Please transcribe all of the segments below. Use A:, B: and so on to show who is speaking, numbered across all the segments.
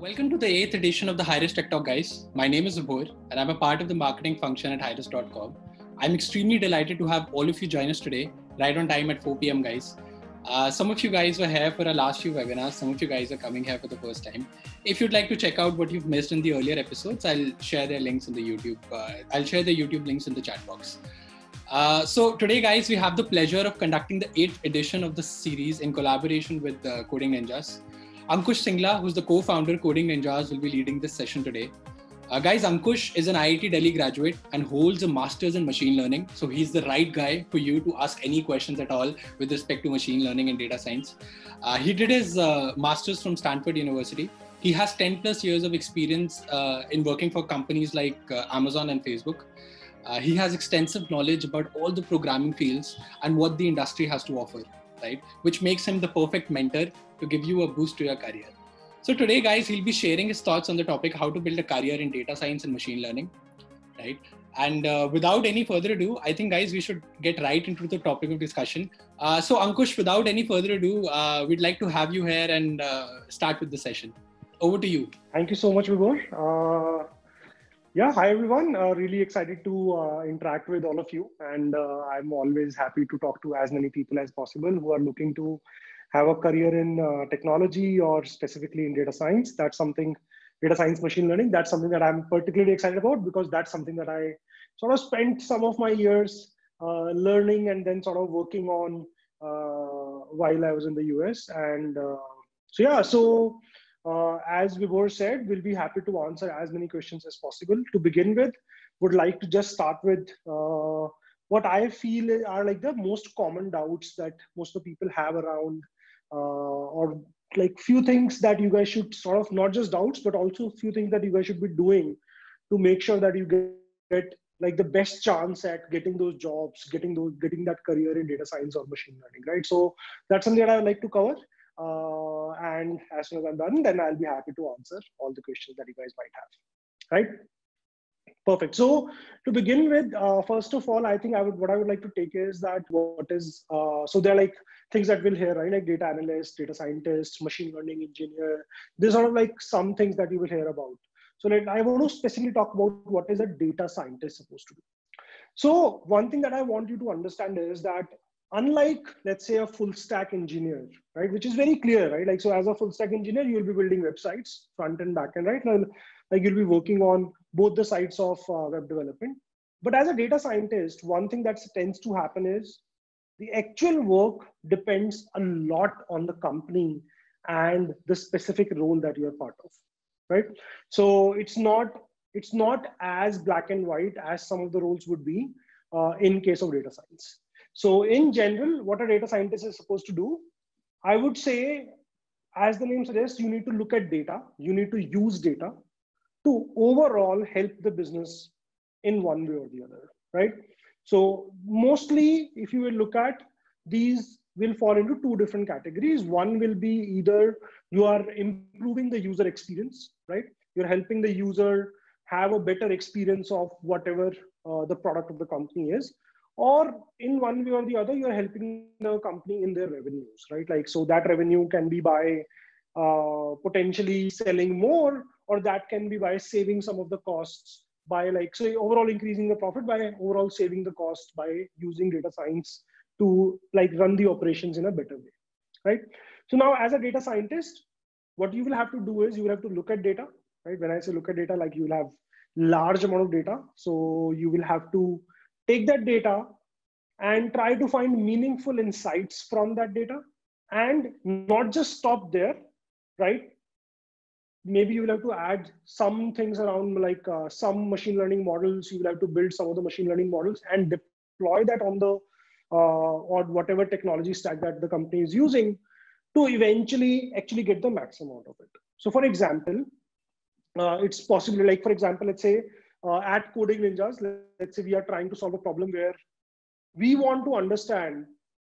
A: Welcome to the 8th edition of the Hirist Tech Talk, guys. My name is Abhor, and I'm a part of the marketing function at Hirist.com. I'm extremely delighted to have all of you join us today, right on time at 4 p.m., guys. Some of you guys were here for our last few webinars. Some of you guys are coming here for the first time. If you'd like to check out what you've missed in the earlier episodes, I'll share their links in the YouTube. I'll share the YouTube links in the chat box. So today, guys, we have the pleasure of conducting the 8th edition of the series in collaboration with Coding Ninjas. Ankush Singla, who's the co-founder Coding Ninjas, will be leading this session today. Guys, Ankush is an IIT Delhi graduate and holds a master's in machine learning. So he's the right guy for you to ask any questions at all with respect to machine learning and data science. He did his master's from Stanford University. He has 10 plus years of experience in working for companies like Amazon and Facebook. He has extensive knowledge about all the programming fields and what the industry has to offer, right? Which makes him the perfect mentor to give you a boost to your career. So today, guys, he'll be sharing his thoughts on the topic, how to build a career in data science and machine learning, right? And without any further ado, I think, guys, we should get right into the topic of discussion. So Ankush, without any further ado, we'd like to have you here and start with the session. Over to you.
B: Thank you so much, Vibhor. Yeah, hi everyone. Really excited to interact with all of you. And I'm always happy to talk to as many people as possible who are looking to have a career in technology or specifically in data science. That's something, data science, machine learning, that's something that I'm particularly excited about because that's something that I sort of spent some of my years learning and then sort of working on while I was in the US. And as Vibhor said, we'll be happy to answer as many questions as possible. To begin with, would like to just start with what I feel are like the most common doubts that most of the people have around, or like few things that you guys should sort of, not just doubts, but also few things that you guys should be doing to make sure that you get like the best chance at getting those jobs, getting that career in data science or machine learning, right? So that's something that I would like to cover. And as soon as I'm done, then I'll be happy to answer all the questions that you guys might have, right? Perfect. So to begin with, first of all, I think what I would like to take is that so there are like things that we'll hear, right? Like data analyst, data scientist, machine learning engineer. There's sort of like some things that you will hear about. So I want to specifically talk about what is a data scientist supposed to do. So one thing that I want you to understand is that unlike, let's say, a full stack engineer, right, which is very clear, right? Like, so as a full stack engineer, you'll be building websites, front and back end, right? Like you'll be working on both the sides of web development. But as a data scientist, one thing that tends to happen is the actual work depends a lot on the company and the specific role that you're part of, right? So it's not as black and white as some of the roles would be in case of data science. So in general, what a data scientist is supposed to do, I would say, as the name suggests, you need to look at data. You need to use data to overall help the business in one way or the other, right? So mostly, if you will look at, these will fall into two different categories. One will be either you are improving the user experience, right? You're helping the user have a better experience of whatever the product of the company is. Or in one way or the other, you're helping the company in their revenues, right? Like, so that revenue can be by potentially selling more, or that can be by saving some of the costs by like, so overall increasing the profit by overall saving the cost by using data science to like run the operations in a better way, right? So now as a data scientist, what you will have to do is you will have to look at data, right? When I say look at data, like you will have large amount of data. So you will have to take that data and try to find meaningful insights from that data and not just stop there, right? Maybe you will have to add some things around like some machine learning models. You will have to build some of the machine learning models and deploy that on the or whatever technology stack that the company is using to eventually actually get the maximum out of it. So for example, it's possible, like for example, let's say at Coding Ninjas, let's say we are trying to solve a problem where we want to understand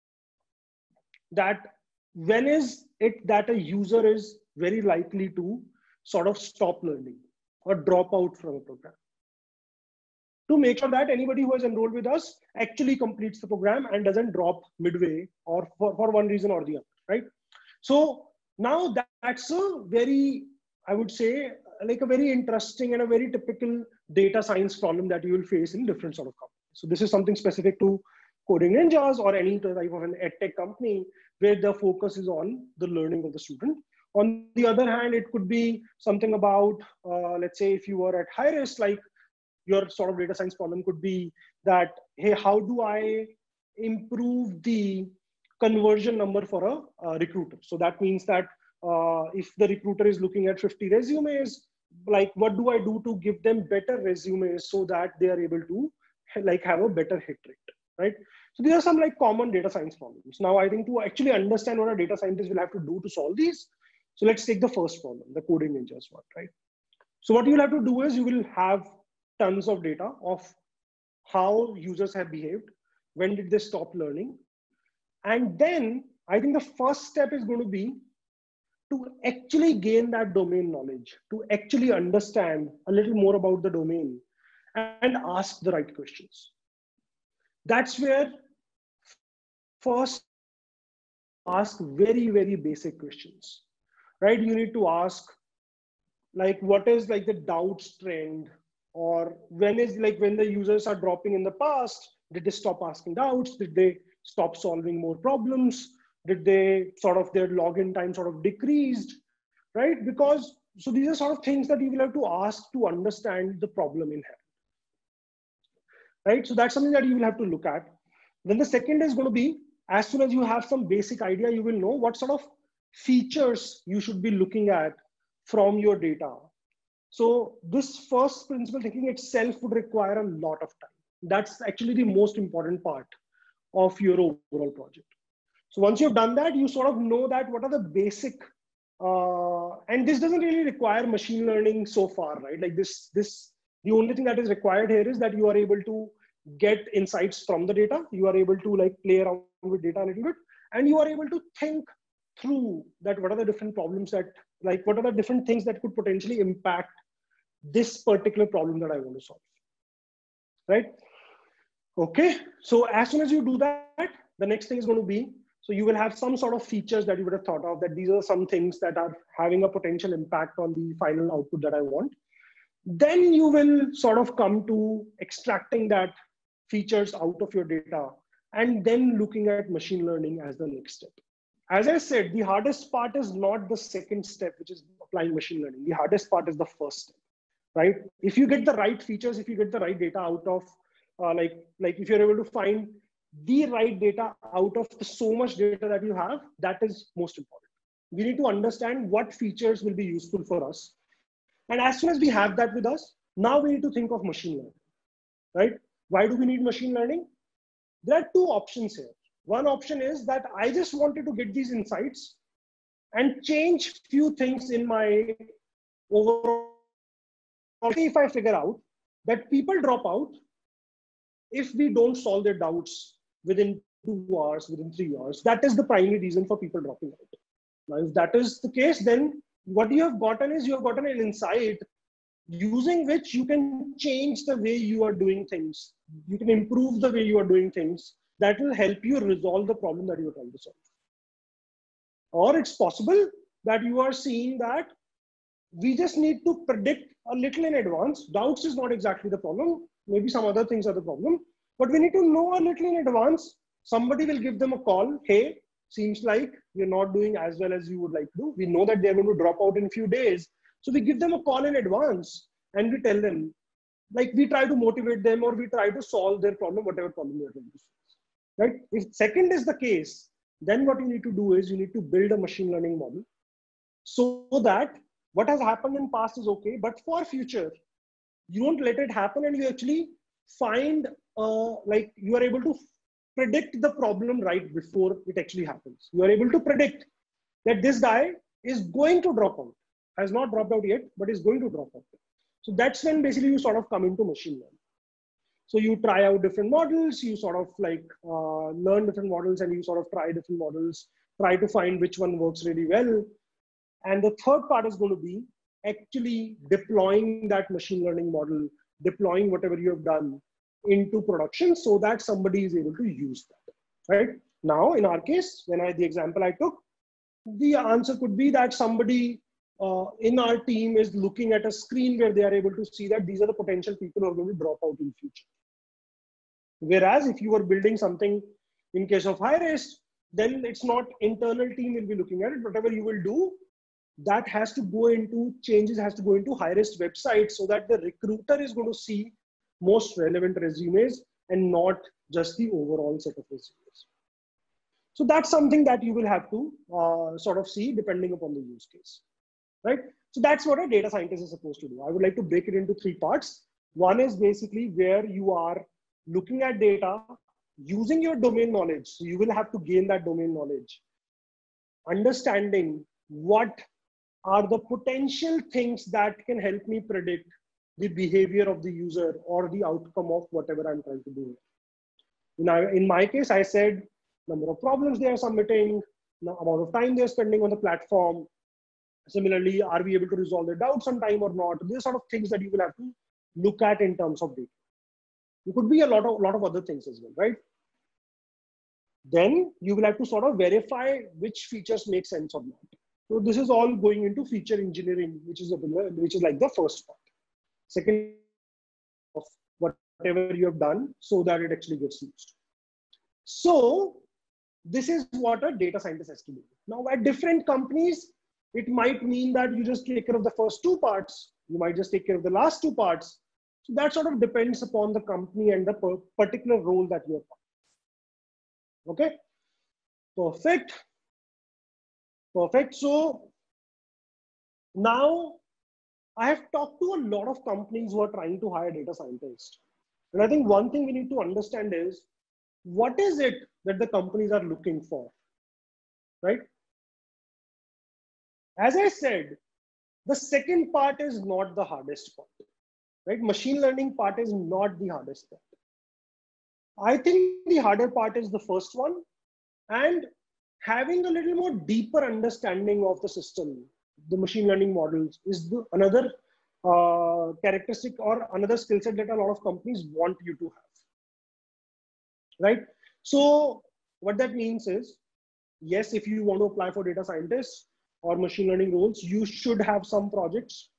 B: that when is it that a user is very likely to sort of stop learning or drop out from a program, to make sure that anybody who has enrolled with us actually completes the program and doesn't drop midway or for one reason or the other, right? So now that's a very, I would say, like a very interesting and a very typical data science problem that you will face in different sort of companies. So this is something specific to Coding Ninjas or any type of an edtech company where the focus is on the learning of the student. On the other hand, it could be something about, let's say if you were at Hirist, like your sort of data science problem could be that, hey, how do I improve the conversion number for a recruiter? So that means that if the recruiter is looking at 50 resumes, like what do I do to give them better resumes so that they are able to like have a better hit rate, right? So these are some like common data science problems. Now I think to actually understand what a data scientist will have to do to solve these, so let's take the first problem, the Coding Ninjas one, right? So what you'll have to do is you will have tons of data of how users have behaved, when did they stop learning, and then I think the first step is going to be to actually gain that domain knowledge, to actually understand a little more about the domain and ask the right questions. That's where first ask very, very basic questions, right? You need to ask like, what is like the doubts trend, or when is like when the users are dropping in the past, did they stop asking doubts? Did they stop solving more problems? Did they sort of their login time sort of decreased, right? Because so these are sort of things that you will have to ask to understand the problem in hand, right? So that's something that you will have to look at. Then the second is going to be, as soon as you have some basic idea, you will know what sort of features you should be looking at from your data. So this first principle thinking itself would require a lot of time. That's actually the most important part of your overall project. So once you've done that, you sort of know that what are the basic, and this doesn't really require machine learning so far, right? Like the only thing that is required here is that you are able to get insights from the data. You are able to like play around with data a little bit, and you are able to think through that what are the different problems that, like what are the different things that could potentially impact this particular problem that I want to solve, right? Okay, so as soon as you do that, the next thing is going to be, so you will have some sort of features that you would have thought of, that these are some things that are having a potential impact on the final output that I want. Then you will sort of come to extracting that features out of your data and then looking at machine learning as the next step. As I said, the hardest part is not the second step, which is applying machine learning. The hardest part is the first step, right? If you get the right features, if you get the right data out of, like if you're able to find the right data out of so much data that you have, that is most important. We need to understand what features will be useful for us. And as soon as we have that with us, now we need to think of machine learning, right? Why do we need machine learning? There are two options here. One option is that I just wanted to get these insights and change few things in my overall. If I figure out that people drop out if we don't solve their doubts within 2 hours, within 3 hours, that is the primary reason for people dropping out. Now, if that is the case, then what you have gotten is you have gotten an insight using which you can change the way you are doing things. You can improve the way you are doing things. That will help you resolve the problem that you are trying to solve. Or it's possible that you are seeing that we just need to predict a little in advance. Doubts is not exactly the problem. Maybe some other things are the problem. But we need to know a little in advance. Somebody will give them a call. Hey, seems like you're not doing as well as you would like to do. We know that they're going to drop out in a few days. So we give them a call in advance and we tell them, like we try to motivate them or we try to solve their problem, whatever problem they're going to face. Right? If second is the case, then what you need to do is you need to build a machine learning model so that what has happened in past is okay, but for future, you won't let it happen and you actually find, like you are able to predict the problem right before it actually happens. You are able to predict that this guy is going to drop out, has not dropped out yet, but is going to drop out. So that's when basically you sort of come into machine learning. So you try out different models, you sort of like learn different models and you sort of try different models, try to find which one works really well. And the third part is going to be actually deploying that machine learning model, deploying whatever you have done into production so that somebody is able to use that, right? Now, in our case, the example I took, the answer could be that somebody in our team is looking at a screen where they are able to see that these are the potential people who are going to drop out in future. Whereas if you are building something in case of HighRest, then it's not internal team will be looking at it. Whatever you will do, that has to go into changes, has to go into HighRest website so that the recruiter is going to see most relevant resumes and not just the overall set of resumes. So that's something that you will have to sort of see depending upon the use case, right? So that's what a data scientist is supposed to do. I would like to break it into 3 parts. One is basically where you are looking at data, using your domain knowledge. So you will have to gain that domain knowledge, understanding what are the potential things that can help me predict the behavior of the user or the outcome of whatever I'm trying to do. Now, in my case, I said number of problems they are submitting, the amount of time they're spending on the platform. Similarly, are we able to resolve their doubts on time or not? These sort of things that you will have to look at in terms of data. It could be a lot of other things as well, right? Then you will have to sort of verify which features make sense or not. So this is all going into feature engineering, which is like the first part. Second, of whatever you have done so that it actually gets used. So this is what a data scientist has to do. Now at different companies, it might mean that you just take care of the first 2 parts. You might just take care of the last 2 parts. So that sort of depends upon the company and the particular role that you're part. Okay, perfect. Perfect. So now I have talked to a lot of companies who are trying to hire data scientists. And I think one thing we need to understand is what is it that the companies are looking for, right? As I said, the second part is not the hardest part, right? Machine learning part is not the hardest part. I think the harder part is the first one, and having a little more deeper understanding of the system, the machine learning models is another characteristic or another skill set that a lot of companies want you to have, right? So what that means is, yes, if you want to apply for data scientists or machine learning roles, you should have some projects.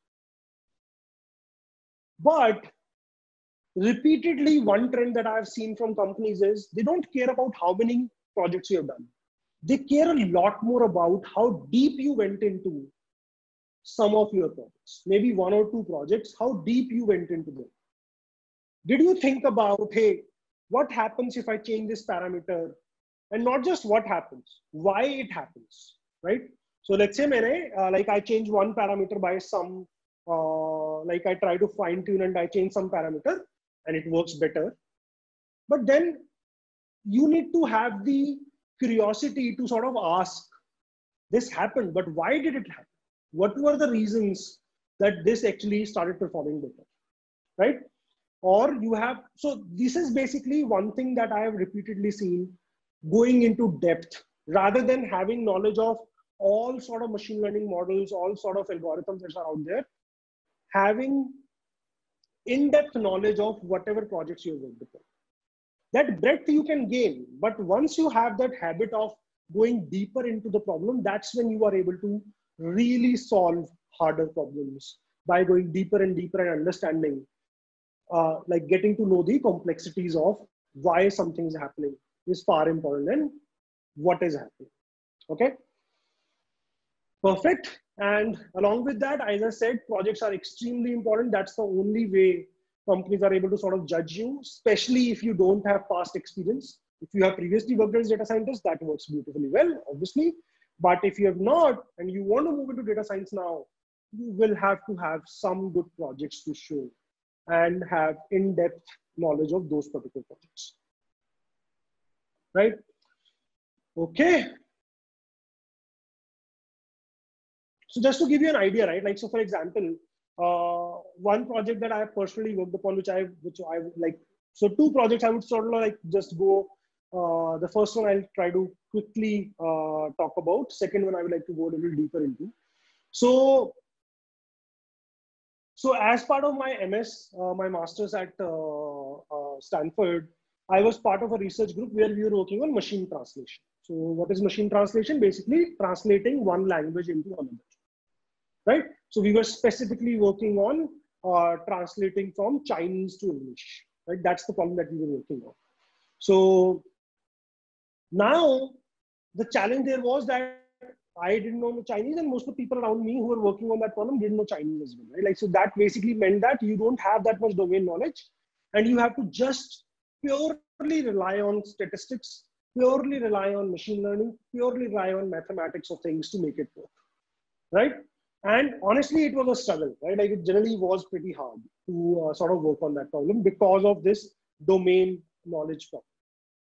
B: But repeatedly, one trend that I've seen from companies is they don't care about how many projects you have done. They care a lot more about how deep you went into some of your projects, maybe 1 or 2 projects, how deep you went into them. Did you think about, hey, what happens if I change this parameter? And not just what happens, why it happens, right? So let's say like I change one parameter by some, like I try to fine tune and I change some parameter and it works better. But then you need to have the curiosity to sort of ask, this happened, but why did it happen? What were the reasons that this actually started performing better, right? Or you have, so this is basically one thing that I have repeatedly seen, going into depth rather than having knowledge of all sort of machine learning models, all sort of algorithms that are out there, having in-depth knowledge of whatever projects you've worked upon. That breadth you can gain, but once you have that habit of going deeper into the problem, that's when you are able to really solve harder problems by going deeper and deeper and understanding, like getting to know the complexities of why something is happening is far important than what is happening. Okay, perfect. And along with that, as I said, projects are extremely important. That's the only way companies are able to sort of judge you, especially if you don't have past experience. If you have previously worked as data scientist, that works beautifully well, obviously. But if you have not, and you want to move into data science now, you will have to have some good projects to show and have in-depth knowledge of those particular projects, right? Okay. So just to give you an idea, right? Like, so for example, one project that I have personally worked upon, which I would like, so 2 projects I would sort of like just go, the first one I'll try to quickly talk about. Second one I would like to go a little deeper into. So as part of my MS, my master's at Stanford, I was part of a research group where we were working on machine translation. So what is machine translation? Basically translating one language into another. right? So we were specifically working on translating from Chinese to English, right? That's the problem that we were working on. So now the challenge there was that I didn't know Chinese, and most of the people around me who were working on that problem didn't know Chinese as well, right? Like, so that basically meant that you don't have that much domain knowledge, and you have to just purely rely on statistics, purely rely on machine learning, purely rely on mathematics of things to make it work, right? And honestly, it was a struggle, right? Like, it generally was pretty hard to sort of work on that problem because of this domain knowledge problem.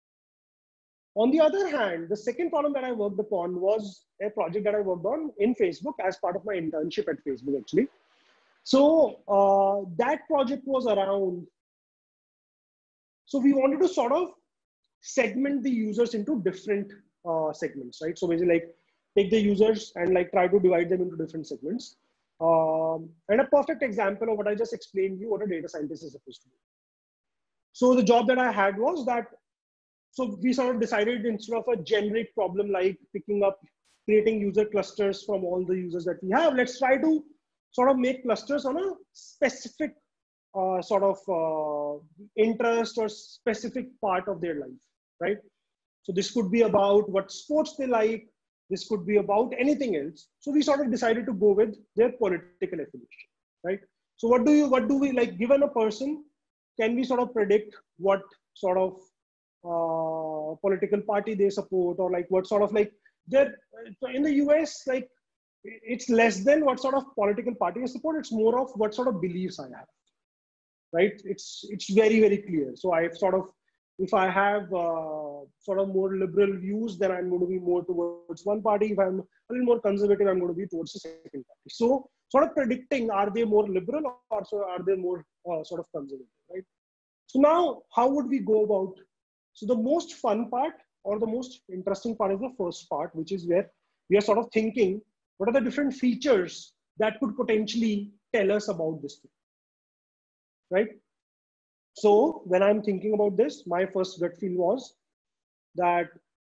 B: On the other hand, the second problem that I worked upon was a project that I worked on in Facebook as part of my internship at Facebook, actually. So that project was around, so we wanted to sort of segment the users into different segments, right? So basically, like, take the users and like try to divide them into different segments. And a perfect example of what I just explained to you, what a data scientist is supposed to do. So the job that I had was that, so we sort of decided, instead of a generic problem like picking up, creating user clusters from all the users that we have, let's try to sort of make clusters on a specific sort of interest or specific part of their life, right? So this could be about what sports they like. This could be about anything else. So we sort of decided to go with their political affiliation, right? So what do we like, given a person, can we sort of predict what sort of political party they support, or like what sort of like they're in the US, like it's less than what sort of political party I support. It's more of what sort of beliefs I have, right? It's very, very clear. So I've sort of, if I have sort of more liberal views, then I'm going to be more towards one party. If I'm a little more conservative, I'm going to be towards the second party. So sort of predicting, are they more liberal or so are they more sort of conservative, right? So now, how would we go about? So the most fun part or the most interesting part is the first part, which is where we are sort of thinking, what are the different features that could potentially tell us about this thing, right? So when I'm thinking about this, my first gut feel was that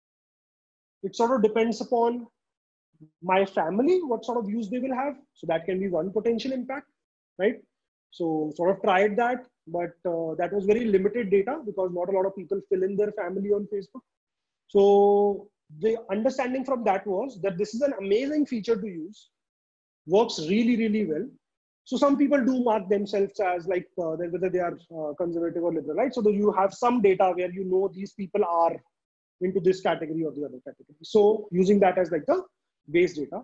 B: it sort of depends upon my family, what sort of views they will have. So that can be one potential impact, right? So sort of tried that, but that was very limited data because not a lot of people fill in their family on Facebook. So the understanding from that was that this is an amazing feature to use, works really, really well. So some people do mark themselves as like whether they are conservative or liberal, right? So you have some data where you know these people are into this category or the other category. So using that as like the base data.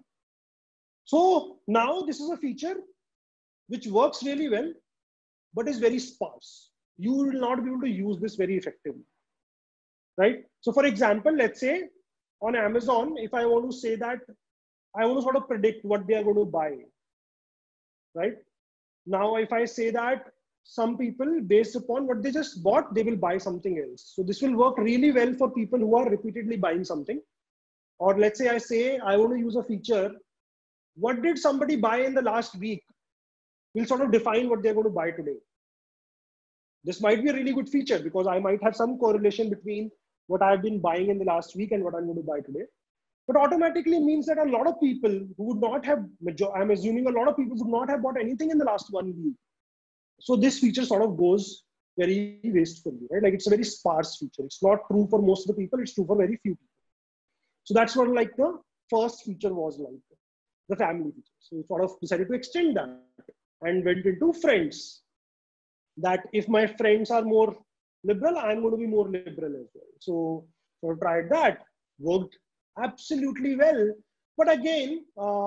B: So now this is a feature which works really well, but is very sparse. You will not be able to use this very effectively, right? So for example, let's say on Amazon, if I want to say that I want to sort of predict what they are going to buy, right? Now, if I say that some people, based upon what they just bought, they will buy something else. So this will work really well for people who are repeatedly buying something. Or let's say I say, I want to use a feature. What did somebody buy in the last week? Will sort of define what they're going to buy today. This might be a really good feature because I might have some correlation between what I've been buying in the last week and what I'm going to buy today. But automatically means that a lot of people who would not have, I'm assuming a lot of people would not have bought anything in the last 1 week. So this feature sort of goes very wastefully, right? Like it's a very sparse feature. It's not true for most of the people. It's true for very few people. So that's what like the first feature was like, the family feature. So we sort of decided to extend that and went into friends. That if my friends are more liberal, I'm going to be more liberal as well. So I tried that, worked absolutely well. But again,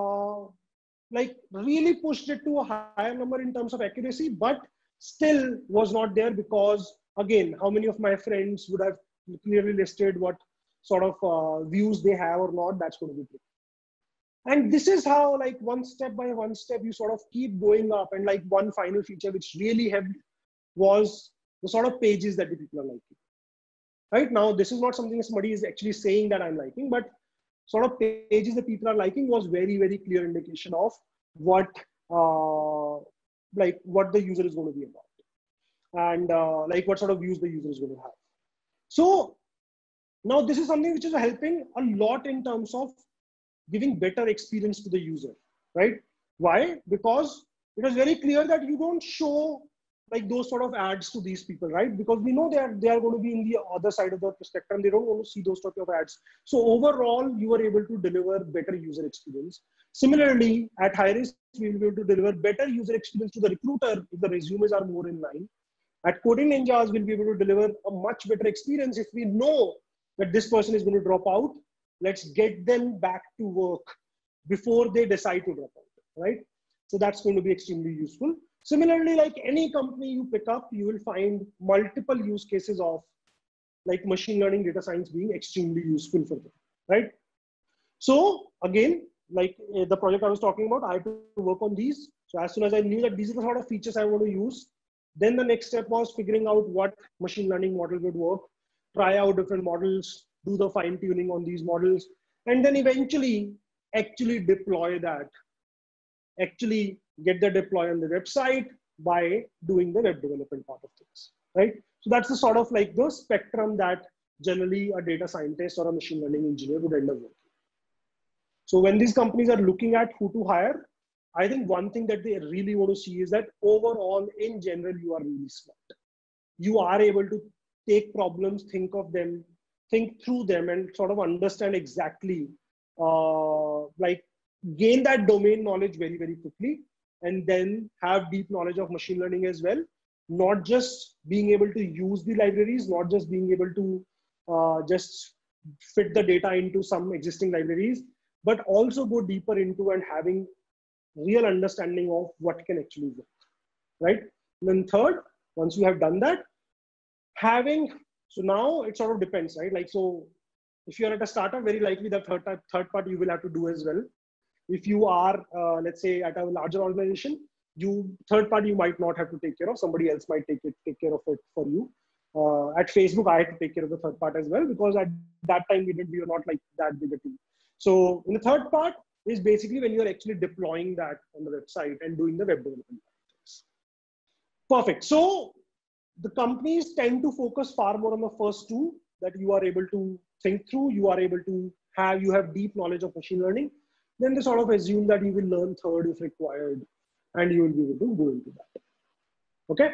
B: like really pushed it to a higher number in terms of accuracy, but still was not there because again, how many of my friends would have clearly listed what sort of views they have or not, that's going to be tricky. And this is how like one step by one step, you sort of keep going up. And like one final feature which really helped was the sort of pages that the people are liking. Right now, this is not something somebody is actually saying that I'm liking, but sort of pages that people are liking was very, very clear indication of what like what the user is going to be about and like what sort of views the user is going to have. So now this is something which is helping a lot in terms of giving better experience to the user, right? Why? Because it was very clear that you don't show like those sort of ads to these people, right? Because we know they are going to be in the other side of the spectrum. They don't want to see those type of ads. So overall, you were able to deliver better user experience. Similarly, at HighRisk, we will be able to deliver better user experience to the recruiter if the resumes are more in line. At Coding Ninjas, we'll be able to deliver a much better experience if we know that this person is going to drop out. Let's get them back to work before they decide to drop out, right? So that's going to be extremely useful. Similarly, like any company you pick up, you will find multiple use cases of like machine learning, data science being extremely useful for them, right? So again, like the project I was talking about, I had to work on these. So as soon as I knew that these are the sort of features I want to use, then the next step was figuring out what machine learning model would work, try out different models, do the fine tuning on these models, and then eventually actually deploy that, actually get the deploy on the website by doing the web development part of things, right? So that's the sort of like the spectrum that generally a data scientist or a machine learning engineer would end up working. So when these companies are looking at who to hire, I think one thing that they really want to see is that overall, in general, you are really smart. You are able to take problems, think of them, think through them, and sort of understand exactly, like gain that domain knowledge very, very quickly, and then have deep knowledge of machine learning as well. Not just being able to use the libraries, not just being able to just fit the data into some existing libraries, but also go deeper into and having real understanding of what can actually work, right? And then third, once you have done that, so now it sort of depends, right? Like, so if you're at a startup, very likely the third part you will have to do as well. If you are, let's say, at a larger organization, third party you might not have to take care of. Somebody else might take care of it for you. At Facebook, I had to take care of the third part as well, because at that time we were not like that big a team. So in the third part is basically when you're actually deploying that on the website and doing the web development. Perfect. So the companies tend to focus far more on the first two, that you are able to think through, you have deep knowledge of machine learning. Then they sort of assume that you will learn third if required, and you will be able to go into that. Okay.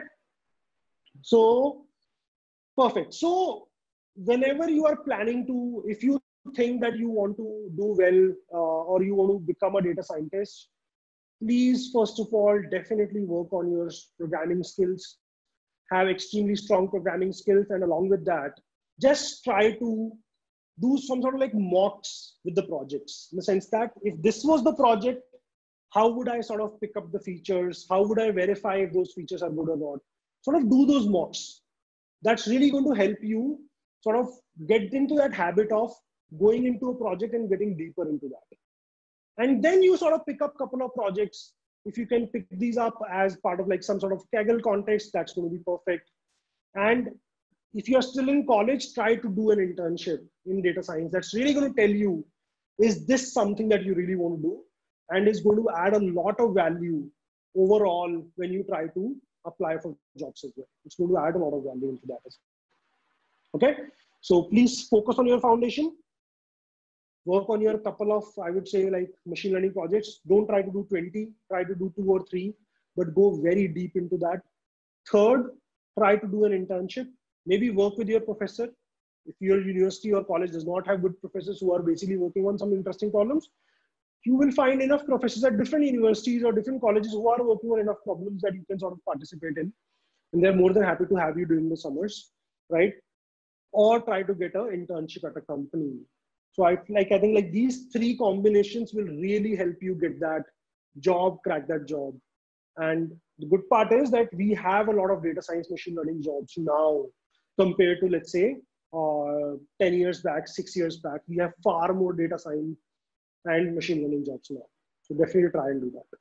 B: So perfect. So whenever you are planning to, if you think that you want to do well or you want to become a data scientist, please, first of all, definitely work on your programming skills, have extremely strong programming skills. And along with that, just try to do some sort of like mocks with the projects, in the sense that if this was the project, how would I sort of pick up the features? How would I verify if those features are good or not? Sort of do those mocks. That's really going to help you sort of get into that habit of going into a project and getting deeper into that. And then you sort of pick up a couple of projects. If you can pick these up as part of like some sort of Kaggle contest, that's going to be perfect. And if you're still in college, try to do an internship in data science. That's really going to tell you, is this something that you really want to do? And is going to add a lot of value overall when you try to apply for jobs as well. It's going to add a lot of value into that as well. Okay. So please focus on your foundation. Work on your couple of, I would say, like machine learning projects. Don't try to do 20, try to do 2 or 3, but go very deep into that. Third, try to do an internship. Maybe work with your professor. If your university or college does not have good professors who are basically working on some interesting problems, you will find enough professors at different universities or different colleges who are working on enough problems that you can sort of participate in. And they're more than happy to have you during the summers, right? Or try to get an internship at a company. So I think like these 3 combinations will really help you get that job, crack that job. And the good part is that we have a lot of data science machine learning jobs now compared to, let's say, 10 years back, 6 years back. We have far more data science and machine learning jobs now. So definitely try and do that.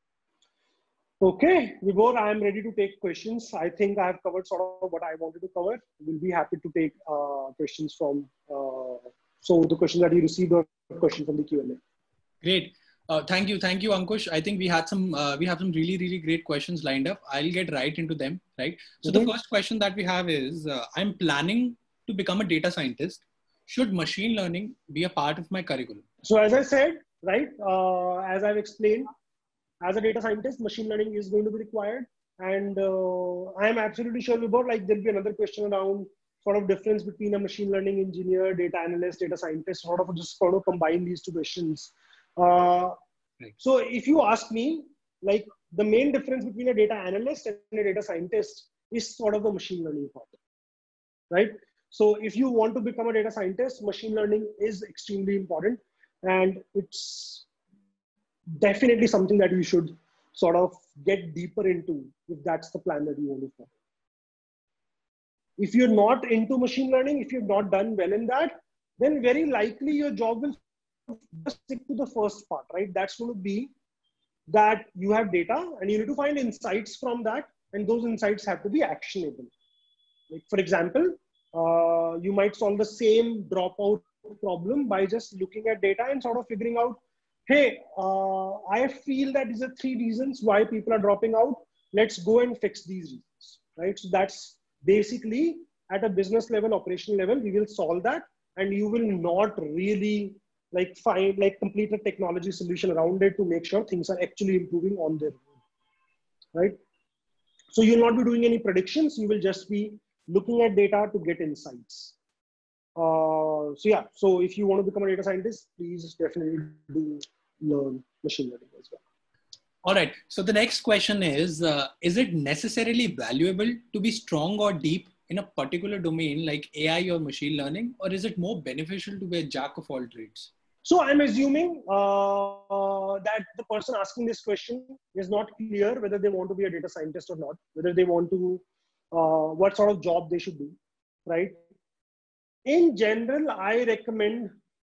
B: Okay, Vibhor, I am ready to take questions. I think I have covered sort of what I wanted to cover. We'll be happy to take questions from, so the question that you received or question from the Q&A.
A: Great. Thank you, Ankush. I think we have some really great questions lined up. I'll get right into them, right? So the first question that we have is, I'm planning to become a data scientist. Should machine learning be a part of my curriculum?
B: So as I said, right, as I've explained, as a data scientist, machine learning is going to be required. And I am absolutely sure about, like, there'll be another question around sort of difference between a machine learning engineer, data analyst, data scientist, sort of just sort of combine these two questions.
A: Right.
B: So if you ask me, like, the main difference between a data analyst and a data scientist is sort of the machine learning part, right? So if you want to become a data scientist, machine learning is extremely important, and it's definitely something that you should sort of get deeper into if that's the plan that you want to follow. If you're not into machine learning, if you've not done well in that, then very likely your job will just stick to the first part, right? That's going to be that you have data and you need to find insights from that, and those insights have to be actionable. Like, for example, you might solve the same dropout problem by just looking at data and sort of figuring out, hey, I feel that these are 3 reasons why people are dropping out. Let's go and fix these reasons, right? So that's basically at a business level, operational level, we will solve that, and you will not really like find like complete a technology solution around it to make sure things are actually improving on their own, right? So you'll not be doing any predictions. You will just be looking at data to get insights. So yeah, so if you want to become a data scientist, please definitely do learn machine learning as well.
A: All right. So the next question is it necessarily valuable to be strong or deep in a particular domain like AI or machine learning, or is it more beneficial to be a jack of all trades?
B: So I'm assuming that the person asking this question is not clear whether they want to be a data scientist or not, whether they want to, what sort of job they should do, right? In general, I recommend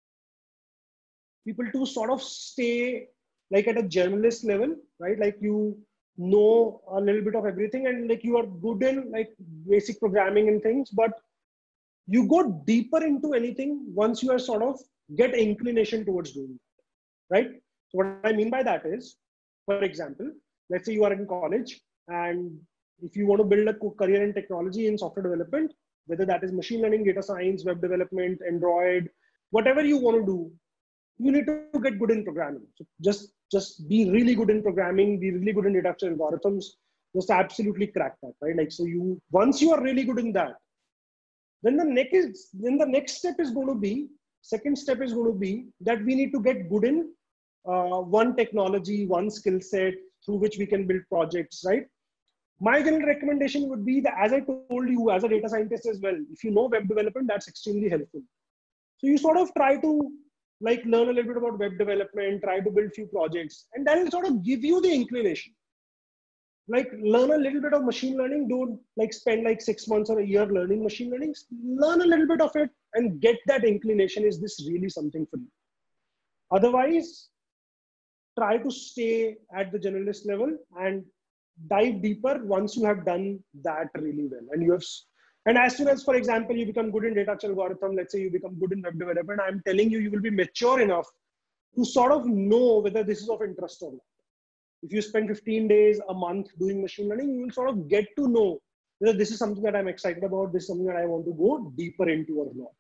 B: people to sort of stay like at a generalist level, right? Like you know a little bit of everything and like you are good in like basic programming and things, but you go deeper into anything once you are sort of get inclination towards doing it, right? So what I mean by that is, for example, let's say you are in college and if you want to build a career in technology in software development, whether that is machine learning, data science, web development, Android, whatever you want to do, you need to get good in programming. So just be really good in programming, be really good in data structure algorithms, just absolutely crack that, right? Like, so you, once you are really good in that, then the next step is going to be, second step is going to be that we need to get good in one technology, one skill set through which we can build projects, right? My general recommendation would be that, as I told you, as a data scientist as well, if you know web development, that's extremely helpful. So you sort of try to like learn a little bit about web development, try to build few projects, and that will sort of give you the inclination. Like learn a little bit of machine learning. Don't like spend like 6 months or a year learning machine learning. Learn a little bit of it and get that inclination. Is this really something for you? Otherwise, try to stay at the generalist level and dive deeper once you have done that really well. And you have, and as soon as, for example, you become good in data algorithm, let's say you become good in web development, I'm telling you, you will be mature enough to sort of know whether this is of interest or not. If you spend 15 days, a month doing machine learning, you will sort of get to know whether this is something that I'm excited about, this is something that I want to go deeper into or not.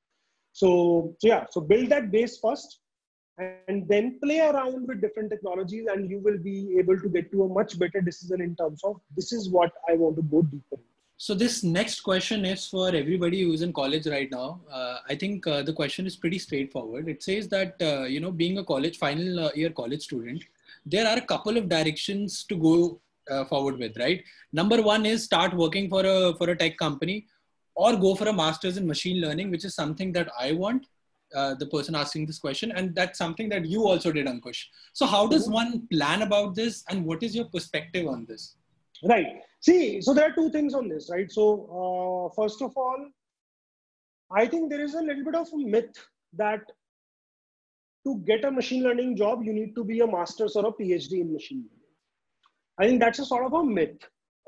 B: So yeah, so build that base first and then play around with different technologies and you will be able to get to a much better decision in terms of this is what I want to go deeper into.
A: So this next question is for everybody who's in college right now. I think the question is pretty straightforward. It says that, being a final year college student, there are a couple of directions to go forward with, right? Number one is start working for a tech company or go for a master's in machine learning, which is something that I want, the person asking this question. And that's something that you also did, Ankush. So how does one plan about this and what is your perspective on this?
B: Right. See, so there are 2 things on this, right? So first of all, I think there is a little bit of a myth that to get a machine learning job, you need to be a master's or a PhD in machine learning. I think that's a sort of a myth.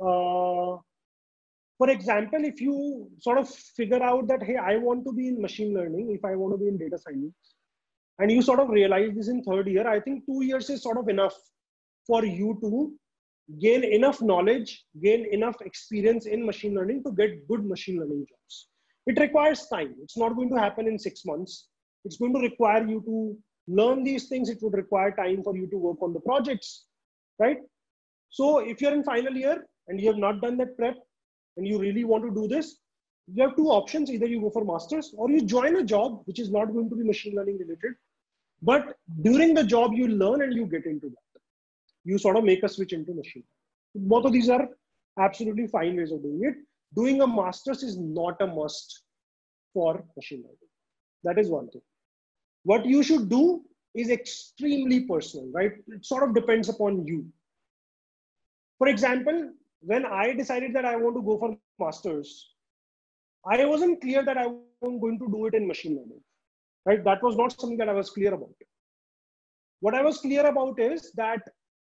B: For example, if you sort of figure out that, hey, I want to be in machine learning, if I want to be in data science, and you sort of realize this in 3rd year, I think 2 years is sort of enough for you to gain enough knowledge, gain enough experience in machine learning to get good machine learning jobs. It requires time. It's not going to happen in 6 months. It's going to require you to learn these things. It would require time for you to work on the projects. right? So if you're in final year and you have not done that prep and you really want to do this, you have two options. Either you go for masters or you join a job which is not going to be machine learning related. But during the job, you learn and you get into that. You sort of make a switch into machine learning. Both of these are absolutely fine ways of doing it. Doing a master's is not a must for machine learning. That is one thing. What you should do is extremely personal, right? It sort of depends upon you. For example, when I decided that I want to go for masters, I wasn't clear that I was going to do it in machine learning, right? That was not something that I was clear about. What I was clear about is that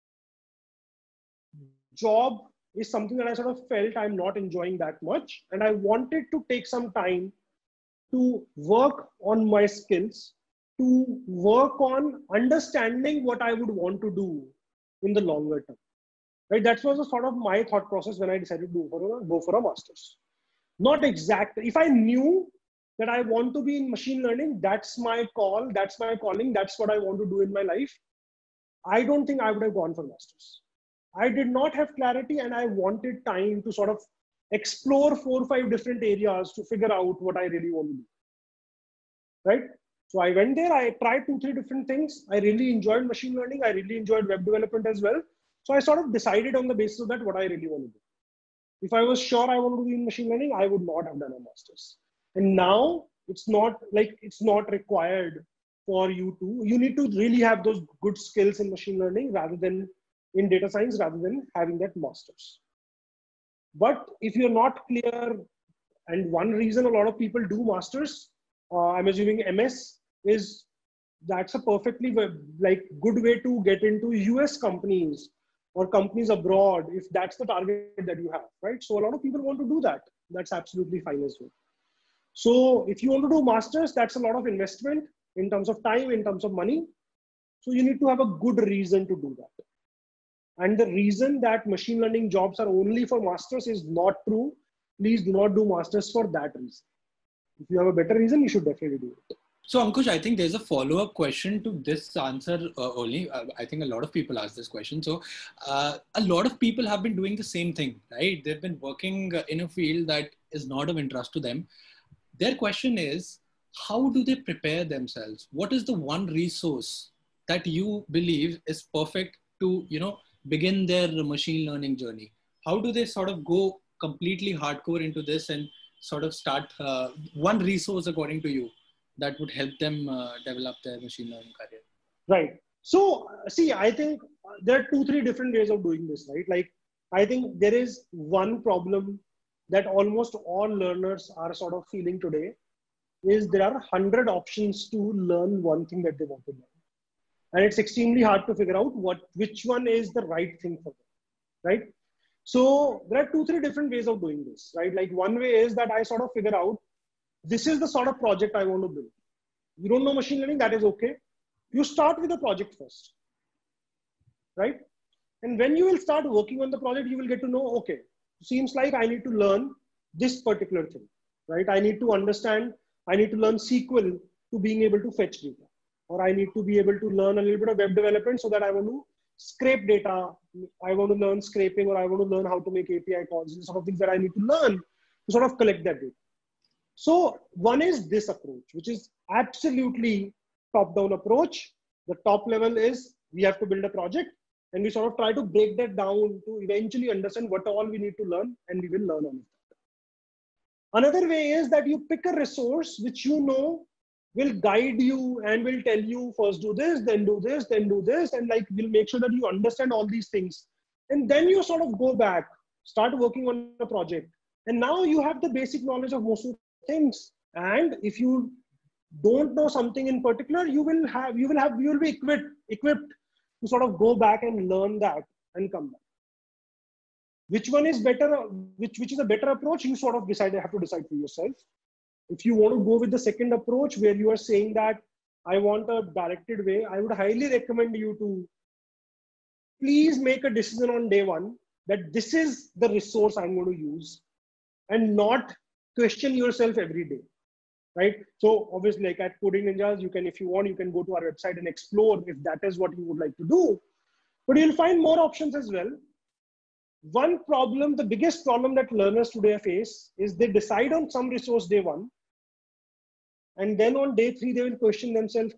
B: job is something that I sort of felt I'm not enjoying that much. And I wanted to take some time to work on my skills, to work on understanding what I would want to do in the longer term. Right? That was a sort of my thought process when I decided to go for a master's. Not exact. If I knew that I want to be in machine learning, that's my call, that's my calling, that's what I want to do in my life, I don't think I would have gone for master's. I did not have clarity and I wanted time to sort of explore 4 or 5 different areas to figure out what I really want to do. Right? So I went there, I tried 2, 3 different things. I really enjoyed machine learning. I really enjoyed web development as well. So I sort of decided on the basis of that what I really want to do. If I was sure I want to be in machine learning, I would not have done a master's. And now it's not required for you to, you need to really have those good skills in machine learning rather than in data science, rather than having that master's. But if you're not clear, and one reason a lot of people do masters, I'm assuming MS, is that's a perfectly good way to get into US companies or companies abroad if that's the target that you have, right? So a lot of people want to do that. That's absolutely fine as well. So if you want to do masters, that's a lot of investment in terms of time, in terms of money. So you need to have a good reason to do that. And the reason that machine learning jobs are only for masters is not true. Please do not do masters for that reason. If you have a better reason, you should definitely do it.
A: So Ankush, I think there's a follow-up question to this answer only. I think a lot of people ask this question. So a lot of people have been doing the same thing, right? They've been working in a field that is not of interest to them. Their question is, how do they prepare themselves? What is the one resource that you believe is perfect to, begin their machine learning journey? How do they sort of go completely hardcore into this and sort of start one resource according to you that would help them develop their machine learning career?
B: Right. So see, I think there are 2, 3 different ways of doing this, right? Like, I think there is one problem that almost all learners are sort of feeling today is there are 100 options to learn one thing that they want to learn. And it's extremely hard to figure out which one is the right thing for them, right? So there are 2, 3 different ways of doing this, right? Like one way is that I sort of figure out, this is the sort of project I want to build. You don't know machine learning, that is okay. You start with a project first, right? And when you will start working on the project, you will get to know, okay, seems like I need to learn this particular thing, right? I need to understand, I need to learn SQL to being able to fetch data. Or I need to be able to learn a little bit of web development so that I want to scrape data. I want to learn scraping, or I want to learn how to make API calls. These sort of things that I need to learn to sort of collect that data. So one is this approach, which is absolutely top-down approach. The top level is we have to build a project and we sort of try to break that down to eventually understand what all we need to learn, and we will learn on it. Another way is that you pick a resource which you know will guide you and will tell you first do this, then do this, then do this, and like will make sure that you understand all these things. And then you sort of go back, start working on a project. And now you have the basic knowledge of most of the things. And if you don't know something in particular, you will be equipped to sort of go back and learn that and come back. Which one is better, which is a better approach, you sort of have to decide for yourself. If you want to go with the second approach where you are saying that I want a directed way, I would highly recommend you to please make a decision on day one that this is the resource I'm going to use, and not question yourself every day, right? So obviously, like at Coding Ninjas, you can, if you want, you can go to our website and explore if that is what you would like to do. But you'll find more options as well. One problem, the biggest problem that learners today face is they decide on some resource day one, and then on day three, they will question themselves,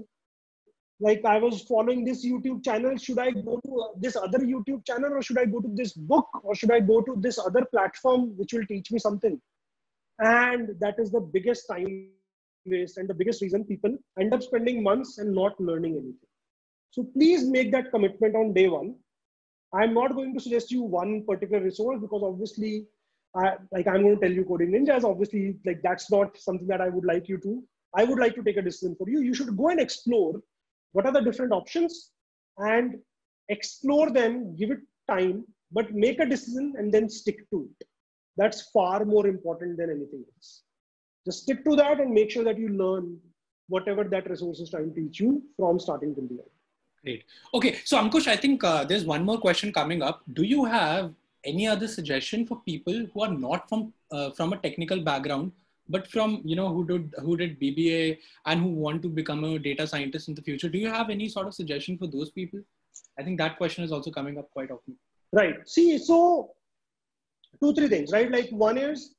B: like I was following this YouTube channel, should I go to this other YouTube channel, or should I go to this book, or should I go to this other platform which will teach me something? And that is the biggest time waste and the biggest reason people end up spending months and not learning anything. So please make that commitment on day one. I'm not going to suggest you one particular resource, because obviously, I'm going to tell you Coding Ninjas. Obviously, like that's not something that I would like you to. I would like to take a decision for you. You should go and explore what are the different options and explore them, give it time, but make a decision and then stick to it. That's far more important than anything else. Just stick to that and make sure that you learn whatever that resource is trying to teach you from starting till the end.
A: Great. Okay. So Ankush, I think there's one more question coming up. Do you have any other suggestion for people who are not from a technical background, but from, who did BBA and who want to become a data scientist in the future? Do you have any sort of suggestion for those people? I think that question is also coming up quite often.
B: Right. See, so 2-3 things, right? Like one is,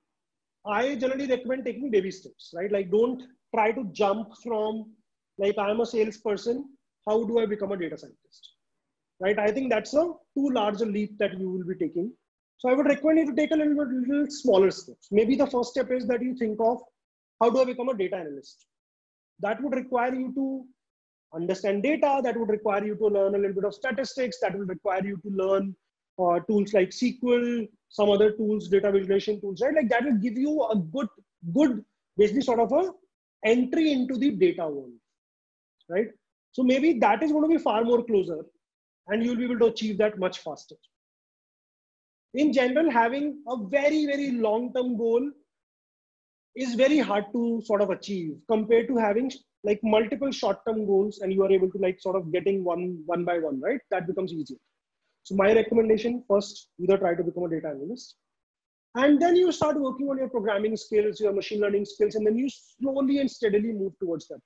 B: I generally recommend taking baby steps, right? Like don't try to jump from, like I'm a salesperson, how do I become a data scientist, right? I think that's a too large a leap that you will be taking. So I would recommend you to take a little smaller steps. Maybe the first step is that you think of, how do I become a data analyst? That would require you to understand data. That would require you to learn a little bit of statistics. That will require you to learn tools like SQL, some other tools, data visualization tools, right? Like that will give you a good, basically sort of a entry into the data world, right? So maybe that is going to be far more closer, and you'll be able to achieve that much faster. In general, having a very, very long-term goal is very hard to sort of achieve compared to having like multiple short-term goals, and you are able to like sort of getting one by one, right? That becomes easier. So my recommendation, first, either try to become a data analyst, and then you start working on your programming skills, your machine learning skills, and then you slowly and steadily move towards that.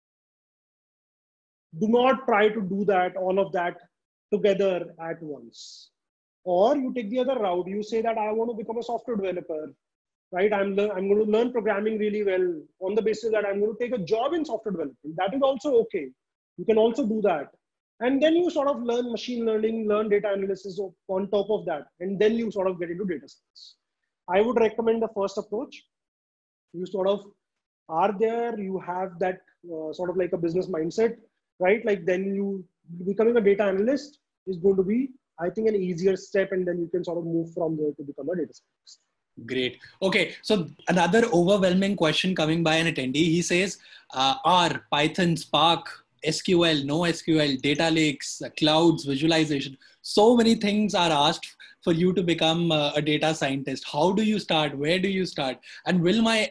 B: Do not try to do that, all of that together at once. Or you take the other route. You say that I want to become a software developer, right? I'm going to learn programming really well on the basis that I'm going to take a job in software development. That is also okay. You can also do that. And then you sort of learn machine learning, learn data analysis on top of that. And then you sort of get into data science. I would recommend the first approach. You sort of are there, you have that sort of like a business mindset, right? Like then you becoming a data analyst is going to be, I think, an easier step, and then you can sort of move from there to become a data scientist.
A: Great. Okay. So another overwhelming question coming by an attendee. He says, R, Python, Spark, SQL, NoSQL, data lakes, clouds, visualization. So many things are asked for you to become a data scientist. How do you start? Where do you start? And will my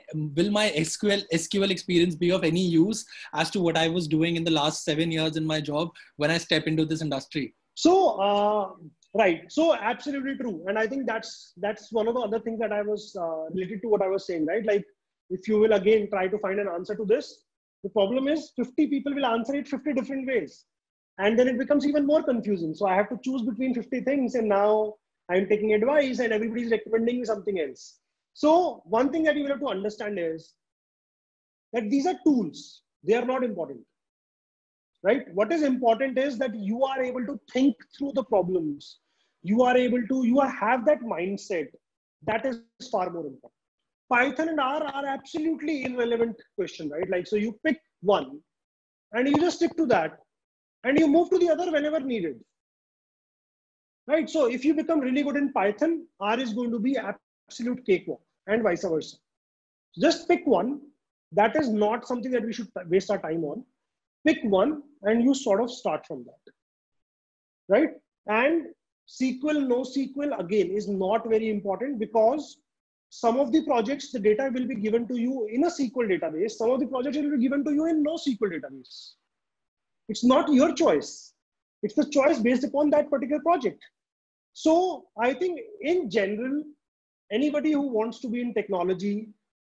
A: SQL experience be of any use as to what I was doing in the last 7 years in my job when I step into this industry?
B: So, right. So absolutely true. And I think that's one of the other things that I was related to what I was saying, right? Like if you will again try to find an answer to this, the problem is 50 people will answer it 50 different ways. And then it becomes even more confusing. So I have to choose between 50 things, and now I'm taking advice and everybody's recommending me something else. So one thing that you will have to understand is that these are tools. They are not important. Right? What is important is that you are able to think through the problems. You have that mindset. That is far more important. Python and R are absolutely irrelevant question, right? Like, so you pick one and you just stick to that and you move to the other whenever needed. Right? So if you become really good in Python, R is going to be absolute cakewalk, and vice versa. Just pick one. That is not something that we should waste our time on. Pick one and you sort of start from that, right? And SQL, NoSQL, again, is not very important, because some of the projects, the data will be given to you in a SQL database. Some of the projects will be given to you in NoSQL database. It's not your choice. It's the choice based upon that particular project. So I think in general, anybody who wants to be in technology,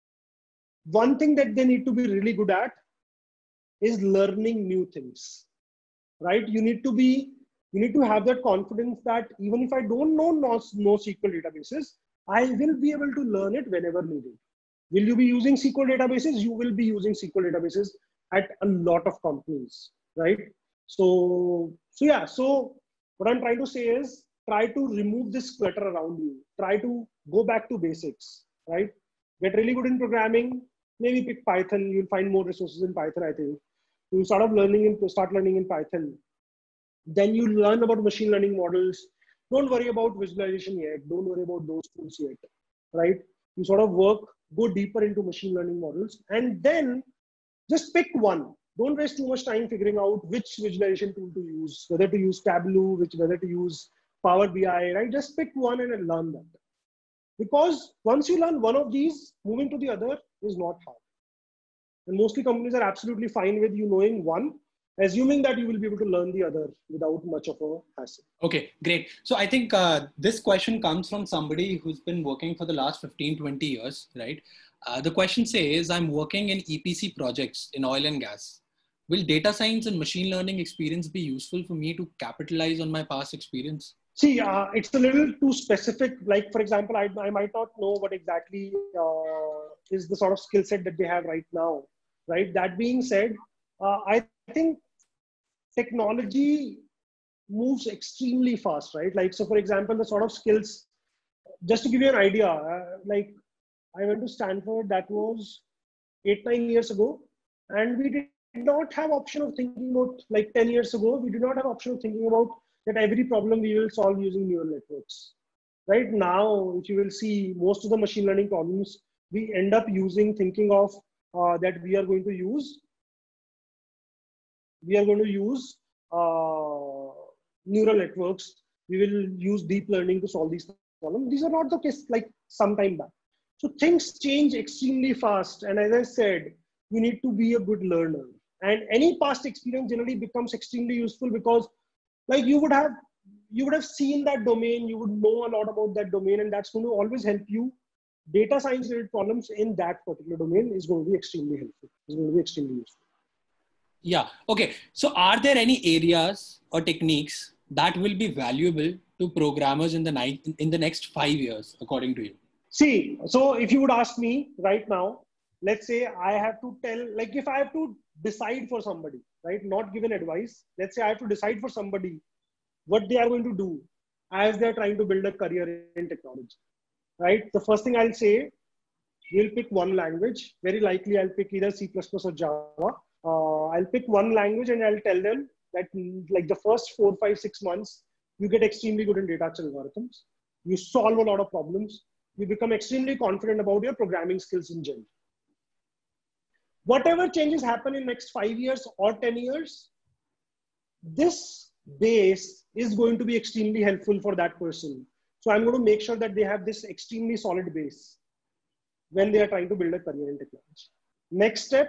B: one thing that they need to be really good at is learning new things, right? You need to be You need to have that confidence that even if I don't know NoSQL databases, I will be able to learn it whenever needed. Will you be using SQL databases? You will be using SQL databases at a lot of companies, right? So yeah, so what I'm trying to say is try to remove this clutter around you. Try to go back to basics, right? Get really good in programming. Maybe pick Python. You'll find more resources in Python, I think. You start learning in Python. Then you learn about machine learning models. Don't worry about visualization yet. Don't worry about those tools yet, right? You sort of go deeper into machine learning models, and then just pick one. Don't waste too much time figuring out which visualization tool to use, whether to use Tableau, whether to use Power BI, right? Just pick one and learn that. Because once you learn one of these, moving to the other is not hard. And mostly companies are absolutely fine with you knowing one, assuming that you will be able to learn the other without much of a hassle.
A: Okay, great. So I think this question comes from somebody who's been working for the last 15, 20 years, right? The question says, I'm working in EPC projects in oil and gas. Will data science and machine learning experience be useful for me to capitalize on my past experience?
B: See, it's a little too specific. Like, for example, I might not know what exactly is the sort of skill set that they have right now, right? That being said, I think technology moves extremely fast, right? Like, so for example, the sort of skills, just to give you an idea, like I went to Stanford, that was 8-9 years ago, and we did not have option of thinking about, like 10 years ago, we did not have option of thinking about that every problem we will solve using neural networks. Right now, if you will see most of the machine learning problems, we end up thinking of that we are going to use neural networks. We will use deep learning to solve these problems. These are not the case like some time back. So things change extremely fast. And as I said, you need to be a good learner. And any past experience generally becomes extremely useful because like you would have seen that domain, you would know a lot about that domain, and that's going to always help you. Data science related problems in that particular domain is going to be extremely helpful. It's going to be extremely useful.
A: Yeah. Okay. So are there any areas or techniques that will be valuable to programmers in the next 5 years, according to you?
B: See, so if you would ask me right now, let's say I have to like if I have to decide for somebody, right? Not given advice. Let's say I have to decide for somebody what they are going to do as they're trying to build a career in technology, right? The first thing I'll say, we'll pick one language. Very likely I'll pick either C++ or Java. I'll pick one language and I'll tell them that like the first 4, 5, 6 months, you get extremely good in data algorithms. You solve a lot of problems. You become extremely confident about your programming skills in general. Whatever changes happen in next 5 years or 10 years, this base is going to be extremely helpful for that person. So I'm going to make sure that they have this extremely solid base when they are trying to build a career in technology. Next step,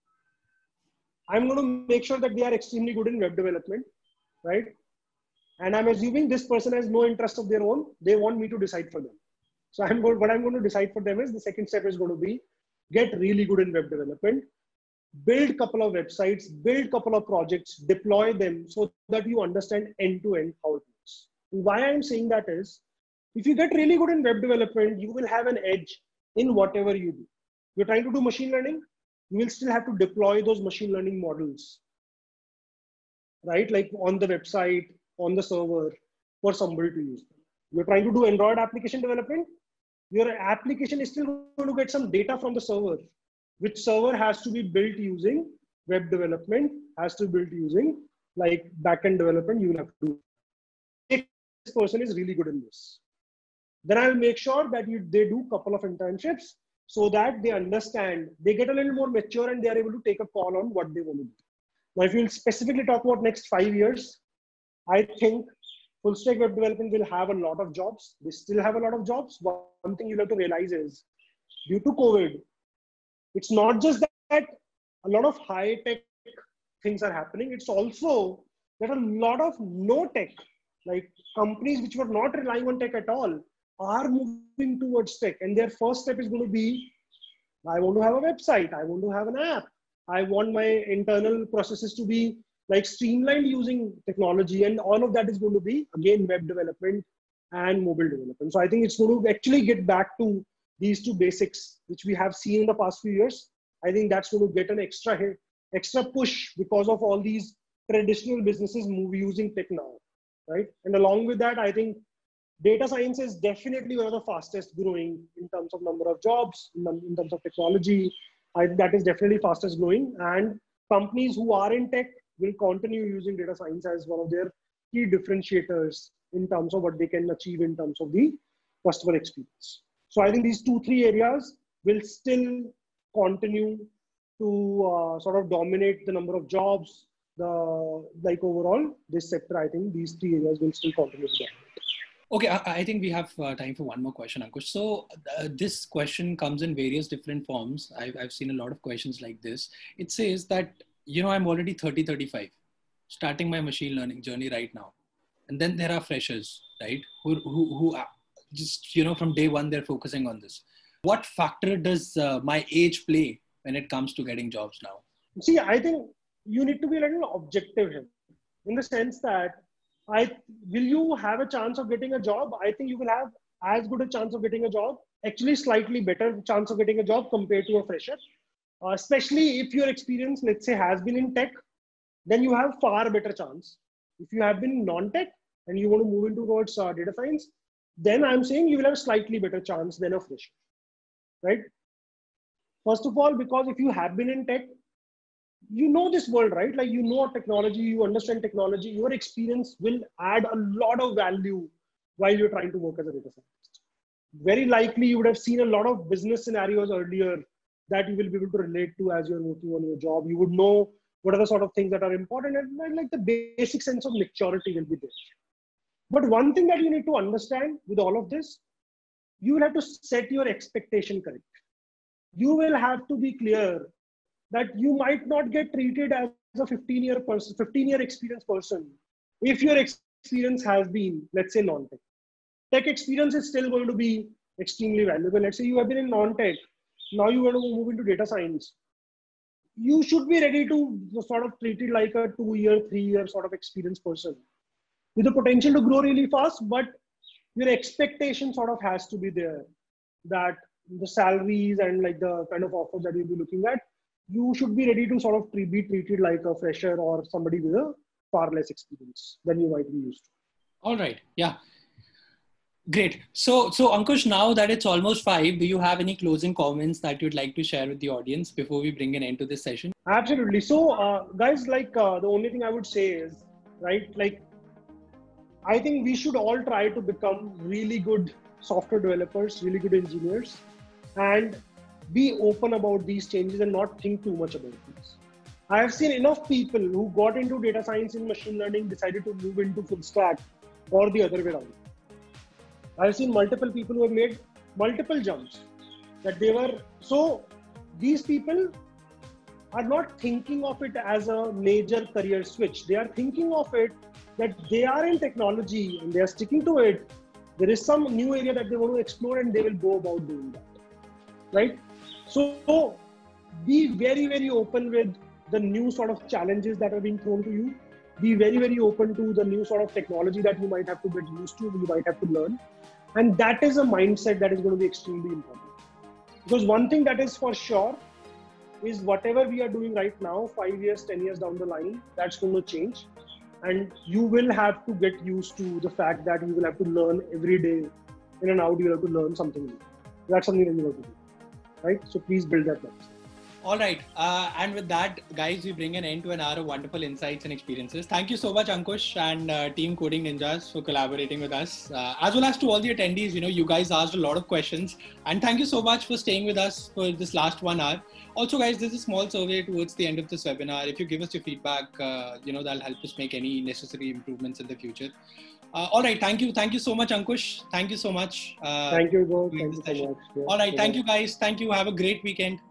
B: I'm going to make sure that they are extremely good in web development, right? And I'm assuming this person has no interest of their own. They want me to decide for them. So what I'm going to decide for them is the second step is going to be get really good in web development, build a couple of websites, build a couple of projects, deploy them so that you understand end to end how it works. And why I'm saying that is, if you get really good in web development, you will have an edge in whatever you do. You're trying to do machine learning, you will still have to deploy those machine learning models, right? Like on the website, on the server, for somebody to use them. You're trying to do Android application development, your application is still going to get some data from the server, which server has to be built using web development, has to be built using like backend development. You will have to do. If this person is really good in this, then I'll make sure that they do a couple of internships so that they understand, they get a little more mature and they are able to take a call on what they want to do. Now, if you'll specifically talk about next 5 years, I think full stack web development will have a lot of jobs. They still have a lot of jobs. One thing you have to realize is due to COVID, it's not just that a lot of high tech things are happening. It's also that a lot of no tech, like companies which were not relying on tech at all, are moving towards tech. And their first step is going to be, I want to have a website. I want to have an app. I want my internal processes to be like streamlined using technology, and all of that is going to be again web development and mobile development. So I think it's going to actually get back to these two basics, which we have seen in the past few years. I think that's going to get an extra hit, extra push because of all these traditional businesses using tech now, right? And along with that, I think data science is definitely one of the fastest growing in terms of number of jobs, in terms of technology. That is definitely fastest growing, and companies who are in tech will continue using data science as one of their key differentiators in terms of what they can achieve in terms of the customer experience. So I think these 2-3 areas will still continue to sort of dominate the number of jobs. Like overall, this sector, I think these 3 areas will still continue to dominate.
A: Okay, I think we have time for one more question, Ankush. So this question comes in various different forms. I've seen a lot of questions like this. It says that, I'm already 30, 35, starting my machine learning journey right now. And then there are freshers, right? Who just, from day one, they're focusing on this. What factor does my age play when it comes to getting jobs now?
B: See, I think you need to be a little objective here, in the sense that will you have a chance of getting a job? I think you will have as good a chance of getting a job, actually slightly better chance of getting a job compared to a fresher. Especially if your experience, let's say, has been in tech, then you have far better chance. If you have been non-tech and you want to move into towards data science, then I'm saying you will have a slightly better chance than a fresher, right? First of all, because if you have been in tech, you know this world, right? Like, you know technology, you understand technology, your experience will add a lot of value while you're trying to work as a data scientist. Very likely you would have seen a lot of business scenarios earlier that you will be able to relate to as you're working on your job. You would know what are the sort of things that are important, and like the basic sense of maturity will be there. But one thing that you need to understand with all of this, you will have to set your expectation correct. You will have to be clear that you might not get treated as a 15-year experienced person if your experience has been, let's say, non-tech. Tech experience is still going to be extremely valuable. Let's say you have been in non-tech, now you want to move into data science. You should be ready to sort of treat it like a 2-year, 3-year sort of experienced person with the potential to grow really fast, but your expectation sort of has to be there, that the salaries and like the kind of offers that you'll be looking at, you should be ready to sort of be treated like a fresher or somebody with a far less experience than you might be used to.
A: All right. Yeah. Great. So Ankush, now that it's almost 5, do you have any closing comments that you'd like to share with the audience before we bring an end to this session?
B: Absolutely. So guys, like the only thing I would say is, right, like, I think we should all try to become really good software developers, really good engineers, and be open about these changes and not think too much about this. I have seen enough people who got into data science and machine learning, decided to move into full stack, or the other way around. I've seen multiple people who have made multiple jumps so these people are not thinking of it as a major career switch. They are thinking of it that they are in technology and they are sticking to it. There is some new area that they want to explore and they will go about doing that, right? So be very, very open with the new sort of challenges that are being thrown to you. Be very, very open to the new sort of technology that you might have to get used to, you might have to learn. And that is a mindset that is going to be extremely important. Because one thing that is for sure is whatever we are doing right now, 5 years, 10 years down the line, that's going to change. And you will have to get used to the fact that you will have to learn every day. In and out, you have to learn something new. That's something that you have to do, right? So please build that mindset.
A: All right. And with that, guys, we bring an end to an hour of wonderful insights and experiences. Thank you so much, Ankush and Team Coding Ninjas, for collaborating with us. As well as to all the attendees, you guys asked a lot of questions. And thank you so much for staying with us for this last 1 hour. Also, guys, there's a small survey towards the end of this webinar. If you give us your feedback, that'll help us make any necessary improvements in the future. All right. Thank you. Thank you so much, Ankush. Thank you so much.
B: Thank you, Bo. Thank you so much.
A: All right. Thank you, guys. Thank you. Have a great weekend.